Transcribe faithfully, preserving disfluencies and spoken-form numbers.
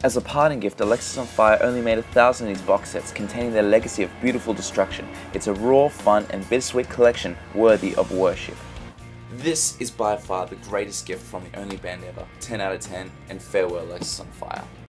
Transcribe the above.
As a parting gift, AlexisOnFire only made a thousand of these box sets containing their legacy of beautiful destruction. It's a raw, fun, and bittersweet collection worthy of worship. This is by far the greatest gift from the only band ever. ten out of ten, and farewell AlexisOnFire.